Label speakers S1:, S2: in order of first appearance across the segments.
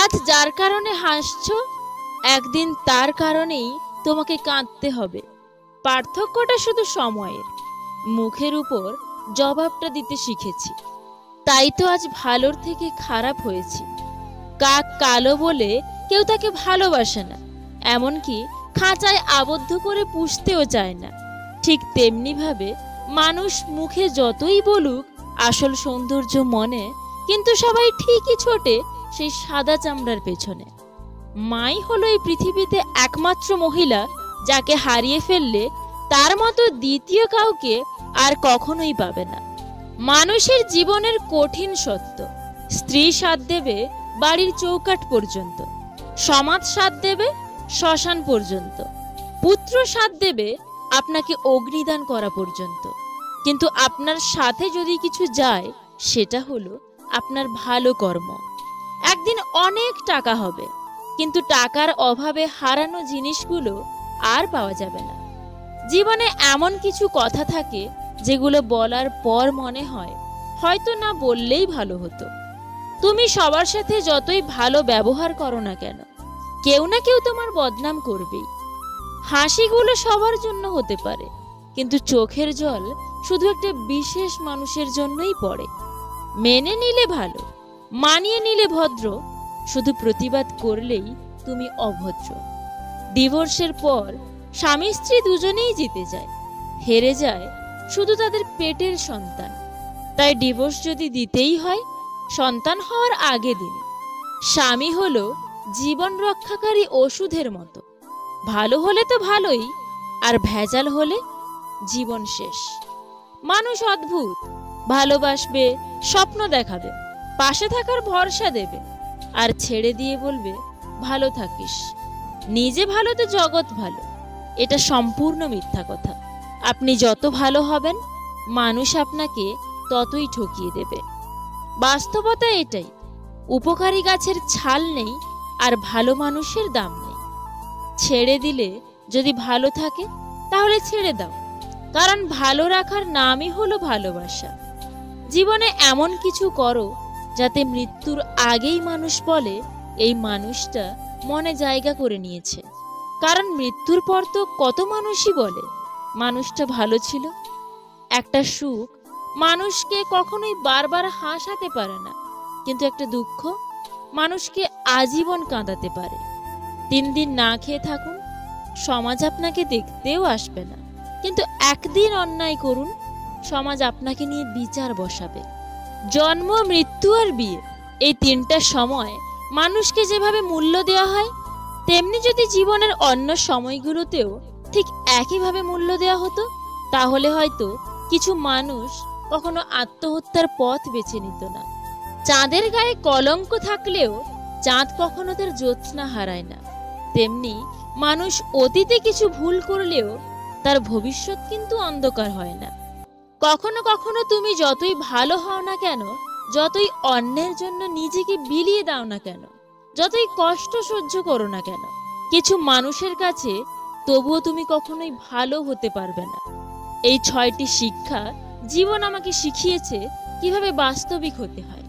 S1: আজ যার কারণে হাসছো, একদিন তার কারণেই তোমাকে কাঁদতে হবে। পার্থক্যটা শুধু সময়ের। মুখের উপর জবাবটা দিতে শিখেছি, তাই তো আজ ভালোর থেকে খারাপ হয়েছি। কাক কালো বলে কেউ তাকে ভালোবাসে না, এমনকি খাঁচায় আবদ্ধ করে পুষতেও চায় না। ঠিক তেমনি ভাবে মানুষ মুখে যতই বলুক আসল সৌন্দর্য মনে, কিন্তু সবাই ঠিকই ছোটে সেই সাদা চামড়ার পেছনে। মাই হলো এই পৃথিবীতে একমাত্র মহিলা যাকে হারিয়ে ফেললে তার মতো দ্বিতীয় কাউকে আর কখনোই পাবে না। মানুষের জীবনের কঠিন সত্য, স্ত্রী সাথ দেবে বাড়ির চৌকাঠ পর্যন্ত, সমাজ সাথ দেবে শ্মশান পর্যন্ত, পুত্র সাথ দেবে আপনাকে অগ্নিদান করা পর্যন্ত। কিন্তু আপনার সাথে যদি কিছু যায়, সেটা হলো আপনার ভালো কর্ম। একদিন অনেক টাকা হবে, কিন্তু টাকার অভাবে হারানো জিনিসগুলো আর পাওয়া যাবে না। জীবনে এমন কিছু কথা থাকে যেগুলো বলার পর মনে হয় হয়তো না বললেই ভালো হতো। তুমি সবার সাথে যতই ভালো ব্যবহার করো না কেন, কেউ না কেউ তোমার বদনাম করবেই। হাসিগুলো সবার জন্য হতে পারে, কিন্তু চোখের জল শুধু একটা বিশেষ মানুষের জন্যই পড়ে। মেনে নিলে ভালো, মানিয়ে নিলে ভদ্র, শুধু প্রতিবাদ করলেই তুমি অভদ্র। ডিভোর্সের পর স্বামী স্ত্রী দুজনেই জিতে যায়, হেরে যায় শুধু তাদের পেটের সন্তান। তাই ডিভোর্স যদি দিতেই হয়, সন্তান হওয়ার আগে দিন। স্বামী হলো জীবন রক্ষাকারী ওষুধের মতো, ভালো হলে তো ভালোই, আর ভেজাল হলে জীবন শেষ। মানুষ অদ্ভুত, ভালোবাসবে, স্বপ্ন দেখাবে, পাশে থাকার ভরসা দেবে, আর ছেড়ে দিয়ে বলবে ভালো থাকিস। নিজে ভালো তো জগৎ ভালো, এটা সম্পূর্ণ মিথ্যা কথা। আপনি যত ভালো হবেন, মানুষ আপনাকে ততই ঠকিয়ে দেবে। বাস্তবতা এটাই, উপকারী গাছের ছাল নেই আর ভালো মানুষের দাম নেই। ছেড়ে দিলে যদি ভালো থাকে তাহলে ছেড়ে দাও, কারণ ভালো রাখার নামই হলো ভালোবাসা। জীবনে এমন কিছু করো যাতে মৃত্যুর আগেই মানুষ বলে এই মানুষটা মনে জায়গা করে নিয়েছে। কারণ মৃত্যুর পর তো কত মানুষই বলে মানুষটা ভালো ছিল। একটা সুখ মানুষকে কখনোই বারবার হাসাতে পারে না, কিন্তু একটা দুঃখ মানুষকে আজীবন কাঁদাতে পারে। 3 দিন না খেয়ে থাকুন, সমাজ আপনাকে দেখতেও আসবে না, কিন্তু একদিন অন্যায় করুন, সমাজ আপনাকে নিয়ে বিচার বসাবে। জন্ম, মৃত্যু আর বিয়ে, এই 3টা সময় মানুষকে যেভাবে মূল্য দেওয়া হয়, তেমনি যদি জীবনের অন্য সময়গুলোতেও ঠিক একইভাবে মূল্য দেওয়া হতো, তাহলে হয়তো কিছু মানুষ কখনো আত্মহত্যার পথ বেছে নিত না। চাঁদের গায়ে কলঙ্ক থাকলেও চাঁদ কখনো তার জ্যোৎস্না হারায় না। তেমনি মানুষ অতীতে কিছু ভুল করলেও তার ভবিষ্যৎ কিন্তু অন্ধকার হয় না। কখনো কখনো তুমি যতই ভালো হও না কেন, যতই অন্যের জন্য নিজেকে বিলিয়ে দাও না কেন, যতই কষ্ট সহ্য করো না কেন, কিছু মানুষের কাছে তবুও তুমি কখনোই ভালো হতে পারবে না। এই 6টি শিক্ষা জীবন আমাকে শিখিয়েছে কিভাবে বাস্তবিক হতে হয়।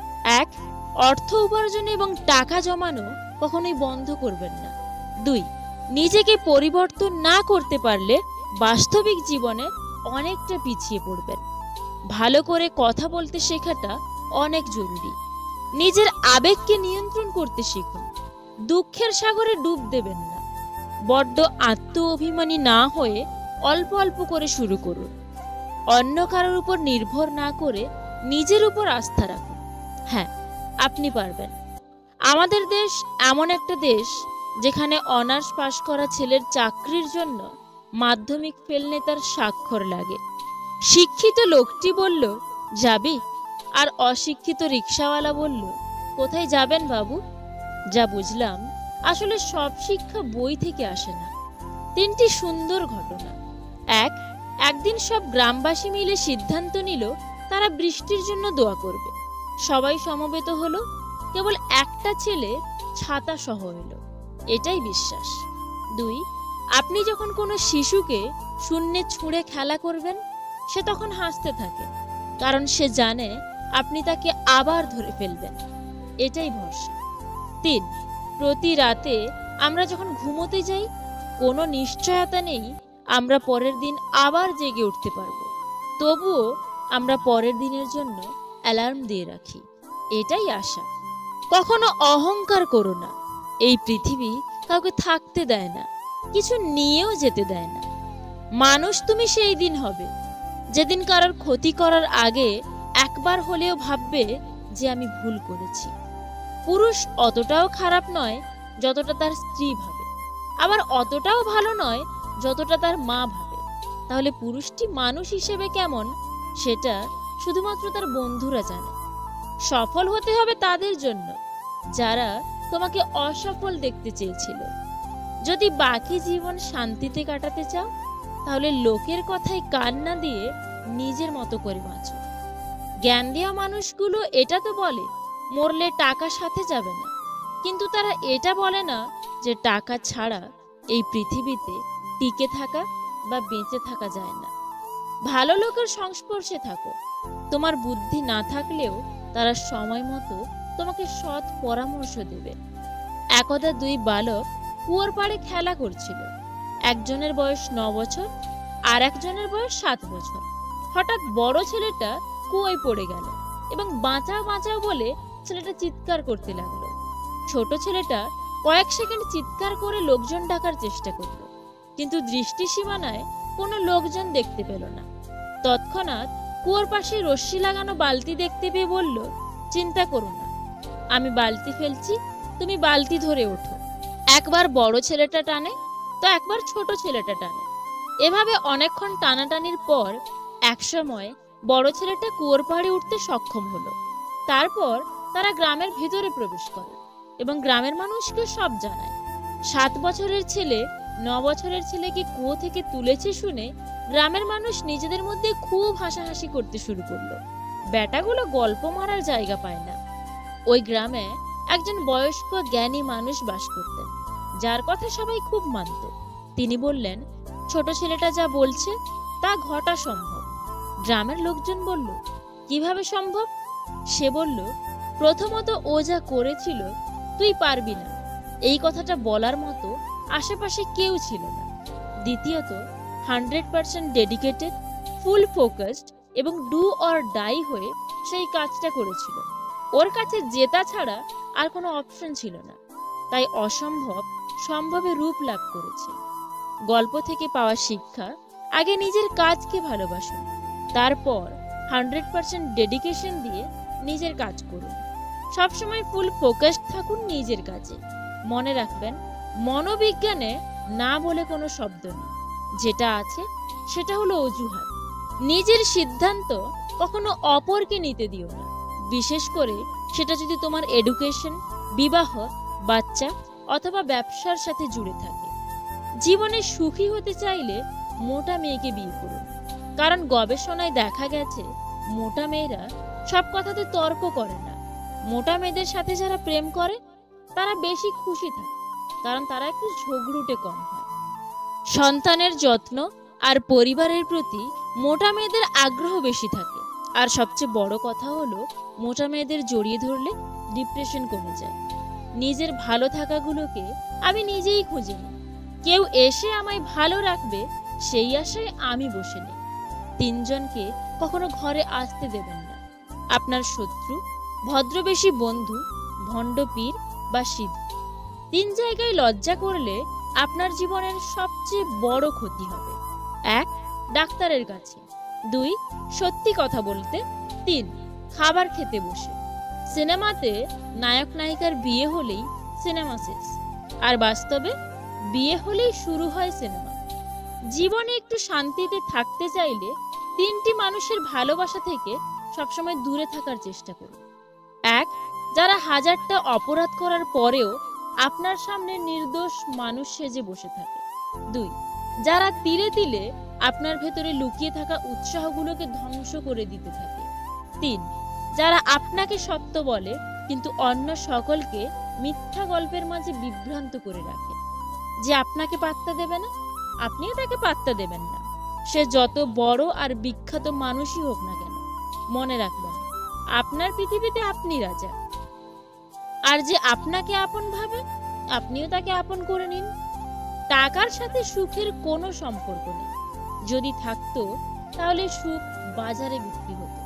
S1: 1. অর্থ উপার্জন এবং টাকা জমানো কখনোই বন্ধ করবেন না। 2. নিজেকে পরিবর্তন না করতে পারলে বাস্তবিক জীবনে অনেকটা পিছিয়ে পড়বেন। ভালো করে কথা বলতে শেখাটা অনেক জরুরি। নিজের আবেগকে নিয়ন্ত্রণ করতে শিখুন। দুঃখের সাগরে ডুব দেবেন না। বড্ড আত্ম অভিমানী না হয়ে অল্প অল্প করে শুরু করুন। অন্য কারোর উপর নির্ভর না করে নিজের উপর আস্থা রাখুন। হ্যাঁ, আপনি পারবেন। আমাদের দেশ এমন একটা দেশ যেখানে অনার্স পাশ করা ছেলের চাকরির জন্য মাধ্যমিক ফেল নেতার স্বাক্ষর লাগে। শিক্ষিত লোকটি বলল, যাবি? আর অশিক্ষিত রিক্সাওয়ালা বলল, কোথায় যাবেন বাবু? যা বুঝলাম, আসলে সব শিক্ষা বই থেকে আসে না। 3টি সুন্দর ঘটনা। 1. একদিন সব গ্রামবাসী মিলে সিদ্ধান্ত নিল তারা বৃষ্টির জন্য দোয়া করবে। সবাই সমবেত হলো, কেবল একটা ছেলে ছাতা সহ এলো। এটাই বিশ্বাস। 2. আপনি যখন কোনো শিশুকে শূন্যে ছুঁড়ে খেলা করবেন, সে তখন হাসতে থাকে, কারণ সে জানে আপনি তাকে আবার ধরে ফেলবেন। এটাই ভরসা। 3. প্রতি রাতে আমরা যখন ঘুমোতে যাই, কোনো নিশ্চয়তা নেই আমরা পরের দিন আবার জেগে উঠতে পারবো। তবুও আমরা পরের দিনের জন্য অ্যালার্ম দিয়ে রাখি, এটাই আশা। কখনো অহংকার করো না। এই পৃথিবী কাউকে থাকতে দেয় না, কিছু নিয়েও যেতে দেয় না। মানুষ তুমি সেই দিন হবে যেদিন কারোর ক্ষতি করার আগে একবার হলেও ভাববে যে আমি ভুল করেছি। পুরুষ অতটাও খারাপ নয় যতটা তার স্ত্রী ভাবে, আবার অতটাও ভালো নয় যতটা তার মা ভাবে। তাহলে পুরুষটি মানুষ হিসেবে কেমন সেটা শুধুমাত্র তার বন্ধুরা জানে। সফল হতে হবে তাদের জন্য যারা তোমাকে অসফল দেখতে চেয়েছিল। যদি বাকি জীবন শান্তিতে কাটাতে চাও, তাহলে লোকের কথায় কান না দিয়ে নিজের মতো করে বাঁচো। জ্ঞান দেওয়া মানুষগুলো এটা তো বলে মরলে টাকা সাথে যাবে না, কিন্তু তারা এটা বলে না যে টাকা ছাড়া এই পৃথিবীতে টিকে থাকা বা বেঁচে থাকা যায় না। ভালো লোকের সংস্পর্শে থাকো। তোমার বুদ্ধি না থাকলেও তারা সময় মতো তোমাকে সৎ পরামর্শ দেবে। একদা 2 বালক কুয়োর পাড়ে খেলা করছিল। একজনের বয়স 9 বছর আর একজনের বয়স 7 বছর। হঠাৎ বড় ছেলেটা কুয়োয় পড়ে গেল এবং বাঁচাও বাঁচাও বলে ছেলেটা চিৎকার করতে লাগলো। ছোট ছেলেটা কয়েক সেকেন্ড চিৎকার করে লোকজন ডাকার চেষ্টা করলো, কিন্তু দৃষ্টি সীমানায় কোনো লোকজন দেখতে পেল না। তৎক্ষণাৎ কুয়োর পাশে রশ্মি লাগানো বালতি দেখতে পেয়ে বলল, চিন্তা করো না, আমি বালতি ফেলছি, তুমি বালতি ধরে ওঠো। একবার বড় ছেলেটা টানে তো একবার ছোট ছেলেটা টানে। এভাবে অনেকক্ষণ টানাটানির পর একসময় বড় ছেলেটা কুয়োর পাড়ে উঠতে সক্ষম হলো। তারপর তারা গ্রামের ভিতরে প্রবেশ করে এবং গ্রামের মানুষকে সব জানায়। 7 বছরের ছেলে 9 বছরের ছেলেকে কুয়ো থেকে তুলেছে শুনে গ্রামের মানুষ নিজেদের মধ্যে খুব হাসাহাসি করতে শুরু করলো। বেটাগুলো গল্প মারার জায়গা পায় না। ওই গ্রামে একজন বয়স্ক জ্ঞানী মানুষ বাস করতেন, যার কথা সবাই খুব মানত। তিনি বললেন, ছোট ছেলেটা যা বলছে তা ঘটা সম্ভব। গ্রামের লোকজন বলল, কিভাবে সম্ভব? সে বলল, প্রথমত ও যা করেছিল তুই পারবি না, এই কথাটা বলার মতো আশেপাশে কেউ ছিল না। দ্বিতীয়ত 100% ডেডিকেটেড, ফুল ফোকাসড এবং ডু অর ডাই হয়ে সেই কাজটা করেছিল। ওর কাছে জেতা ছাড়া আর কোনো অপশন ছিল না, তাই অসম্ভব সম্ভবে রূপ লাভ করেছে। গল্প থেকে পাওয়া শিক্ষা, আগে নিজের কাজকে ভালোবাসুন, তারপর 100% ডেডিকেশন দিয়ে নিজের কাজ করুন। সবসময় ফুল ফোকাসড থাকুন নিজের কাজে। মনে রাখবেন, মনোবিজ্ঞানে না বলে কোনো শব্দ নেই, যেটা আছে সেটা হলো অজুহাত। নিজের সিদ্ধান্ত কখনো অপরকে নিতে দিও না, বিশেষ করে সেটা যদি তোমার এডুকেশন, বিবাহ, বাচ্চা অথবা ব্যবসার সাথে জুড়ে থাকে। জীবনে সুখী হতে চাইলে মোটা মেয়েকে বিয়ে করুন, কারণ গবেষণায় দেখা গেছে মোটা মেয়েরা সব কথাতে তর্ক করে না। মোটা মেয়েদের সাথে যারা প্রেম করে তারা বেশি খুশি থাকে, কারণ তারা একটু ঝগড়ুটে কম হয়। সন্তানের যত্ন আর পরিবারের প্রতি মোটা মেয়েদের আগ্রহ বেশি থাকে। আর সবচেয়ে বড় কথা হলো, মোটা মেয়েদের জড়িয়ে ধরলে ডিপ্রেশন কমে যায়। নিজের ভালো থাকাগুলোকে আমি নিজেই খুঁজে নিই। কেউ এসে আমায় ভালো রাখবে সেই আশায় আমি বসে নেই। 3 জনকে কখনো ঘরে আসতে দেবেন না। আপনার শত্রু, ভদ্রবেশী বন্ধু, ভণ্ড পীর বা সিদ্ধ। 3 জায়গায় লজ্জা করলে আপনার জীবনের সবচেয়ে বড় ক্ষতি হবে। 1. ডাক্তারের কাছে। 2. সত্যি কথা বলতে। 3. খাবার খেতে বসে। সিনেমাতে নায়ক নায়িকার বিয়ে হলেই সিনেমা শেষ, আর বাস্তবে বিয়ে হলেই শুরু হয় সিনেমা। জীবনে একটু শান্তিতে থাকতে চাইলে 3টি মানুষের ভালোবাসা থেকে সবসময় দূরে থাকার চেষ্টা করুন। 1. যারা 1000টা অপরাধ করার পরেও আপনার সামনে নির্দোষ মানুষ সেজে বসে থাকে। 2. যারা তিলে তিলে আপনার ভেতরে লুকিয়ে থাকা উৎসাহগুলোকে ধ্বংস করে দিতে থাকে। 3. যারা আপনাকে সত্য বলে কিন্তু অন্য সকলকে মিথ্যা গল্পের মাঝে বিভ্রান্ত করে রাখে। যে আপনাকে পাত্তা দেবে না, আপনিও তাকে পাত্তা দেবেন না। সে যত বড় আর বিখ্যাত মানুষই হোক না কেন, মনে রাখবেন, আপনার পৃথিবীতে আপনি রাজা। আর যে আপনাকে আপন ভাবে, আপনিও তাকে আপন করে নিন। টাকার সাথে সুখের কোনো সম্পর্ক নেই। যদি থাকতো তাহলে সুখ বাজারে বিক্রি হতো।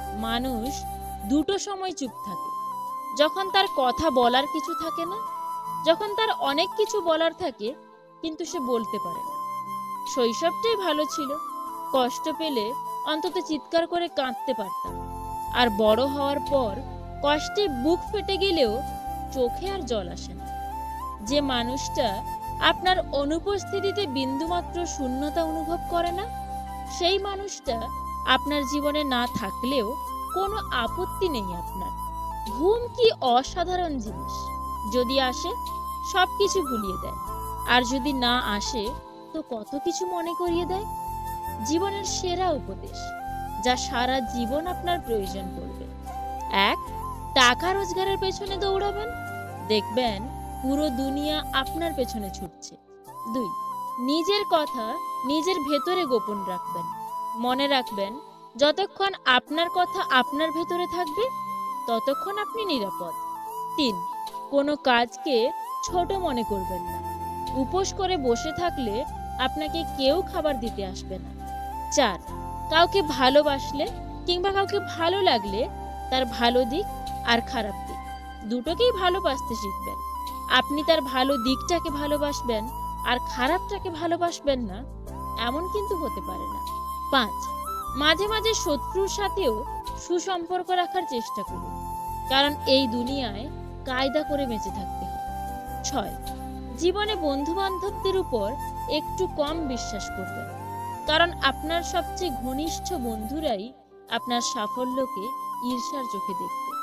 S1: মানুষ দুটো সময় চুপ থাকে, যখন তার কথা বলার কিছু থাকে না, যখন তার অনেক কিছু বলার থাকে কিন্তু সে বলতে পারে না। শৈশবটাই ভালো ছিল, কষ্ট পেলে অন্তত চিৎকার করে কাঁদতে পারতাম। আর বড় হওয়ার পর কষ্টে বুক ফেটে গেলেও চোখে আর জল আসে না। যে মানুষটা আপনার অনুপস্থিতিতে বিন্দুমাত্র শূন্যতা অনুভব করে না, সেই মানুষটা আপনার জীবনে না থাকলেও কোনো আপত্তি নেই আপনার। ঘুম কি অসাধারণ জিনিস! যদি আসে সবকিছু ভুলিয়ে দেয়, আর যদি না আসে তো কত কিছু মনে করিয়ে দেয়। জীবনের সেরা উপদেশ, যা সারা জীবন আপনার প্রয়োজন পড়বে। 1. টাকা রোজগারের পেছনে দৌড়াবেন, দেখবেন পুরো দুনিয়া আপনার পেছনে ছুটছে। 2. নিজের কথা নিজের ভেতরে গোপন রাখবেন। মনে রাখবেন, যতক্ষণ আপনার কথা আপনার ভেতরে থাকবে ততক্ষণ আপনি নিরাপদ। 3. কোনো কাজকে ছোট মনে করবেন না। উপোস করে বসে থাকলে আপনাকে কেউ খাবার দিতে আসবে না। 4. কাউকে ভালোবাসলে কিংবা কাউকে ভালো লাগলে তার ভালো দিক আর খারাপ দিক দুটোকেই ভালোবাসতে শিখবেন। আপনি তার ভালো দিকটাকে ভালোবাসবেন আর খারাপটাকে ভালোবাসবেন না, এমন কিন্তু হতে পারে না। 5. মাঝে মাঝে শত্রুর সাথেও সুসম্পর্ক রাখার চেষ্টা করুন, কারণ এই দুনিয়ায় কায়দা করে বেঁচে থাকতে হয়। 6. জীবনে বন্ধু বান্ধবদের উপর একটু কম বিশ্বাস করবেন, কারণ আপনার সবচেয়ে ঘনিষ্ঠ বন্ধুরাই আপনার সাফল্যকে ঈর্ষার চোখে দেখবে।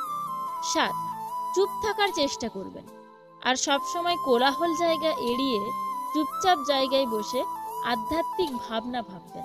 S1: 7. চুপ থাকার চেষ্টা করবেন, আর সবসময় কোলাহল জায়গা এড়িয়ে চুপচাপ জায়গায় বসে আধ্যাত্মিক ভাবনা ভাববেন।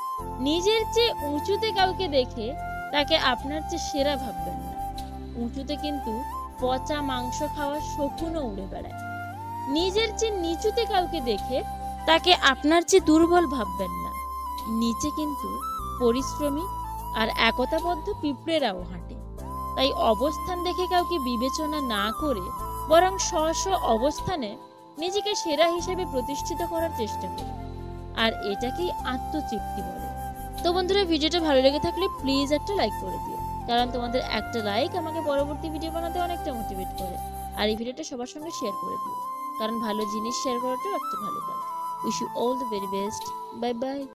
S1: নিজের চেয়ে উঁচুতে কাউকে দেখে তাকে আপনার চেয়ে সেরা ভাববেন না। উঁচুতে কিন্তু পচা মাংস খাওয়ার শকুনও উড়ে বেড়ায়। নিজের চেয়ে নিচুতে কাউকে দেখে তাকে আপনার চেয়ে দুর্বল ভাববেন না। নিচে কিন্তু পরিশ্রমী আর একতাবদ্ধ পিঁপড়েরাও হাঁটে। তাই অবস্থান দেখে কাউকে বিবেচনা না করে বরং স্ব অবস্থানে নিজেকে সেরা হিসেবে প্রতিষ্ঠিত করার চেষ্টা করুন। আর এটাকেই আত্মতৃপ্তি বলে। তো বন্ধুরা, ভিডিওটা ভালো লেগে থাকলে প্লিজ একটা লাইক করে দিও, কারণ তোমাদের একটা লাইক আমাকে পরবর্তী ভিডিও বানাতে অনেকটা মোটিভেট করে। আর এই ভিডিওটা সবার সঙ্গে শেয়ার করে দিও, কারণ ভালো জিনিস শেয়ার করাটাও একটা ভালো কাজ। Wish you all the very best. Bye by.